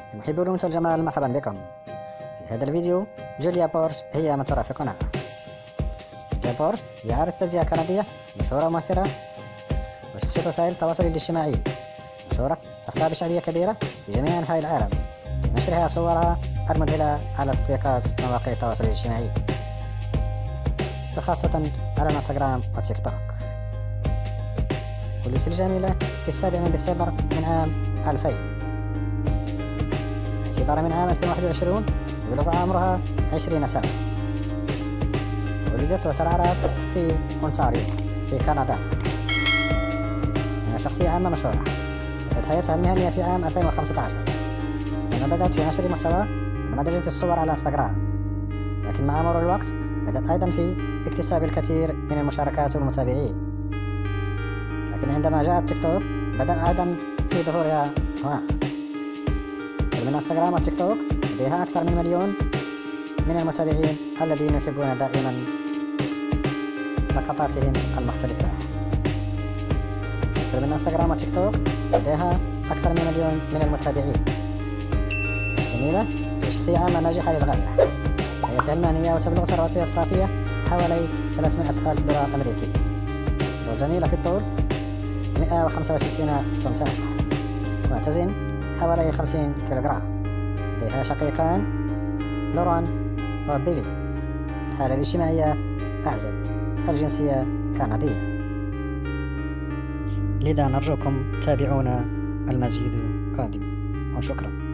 لمحبي الأنوثة والجمال، مرحبا بكم. في هذا الفيديو جوليا بورش هي من ترافقنا. جوليا بورش هي عارضة تجزئة كندية مشهورة ومؤثرة وشخصية وسائل التواصل الاجتماعي مشهورة، تحظى بشعبية كبيرة في جميع أنحاء العالم لنشرها صورها المذهلة على تطبيقات مواقع التواصل الاجتماعي، وخاصة على الانستغرام والتيك توك. ولدت الجميلة في 7 ديسمبر من عام 2000. اعتبارا من عام 2021 يبلغ عمرها 20 سنة. ولدت وترعرعت في أونتاريو في كندا. هي شخصية عامة مشهورة. بدأت حياتها المهنية في عام 2015 عندما بدأت في نشر محتوى ودمجت الصور على انستغرام، لكن مع مرور الوقت بدأت أيضا في اكتساب الكثير من المشاركات والمتابعين. لكن عندما جاء التيك توك بدأ أيضا في ظهورها هنا. من انستغرام والتيك توك لديها أكثر من 1,000,000 من المتابعين الذين يحبون دائما لقطاتهم المختلفة. من انستغرام والتيك توك لديها أكثر من 1,000,000 من المتابعين. جميلة هي شخصية عامة ناجحة للغاية. حياتها المهنية وتبلغ ثروتها الصافية حوالي 300,000 دولار أمريكي. وجميلة في الطول 165 سنتيمتر، وتزن حوالي 50 كيلوغرام. لديها شقيقان لوران وبيلي. الحالة الاجتماعية أعزب، الجنسية كندية. لذا نرجوكم تابعونا، المزيد قادم، وشكرا.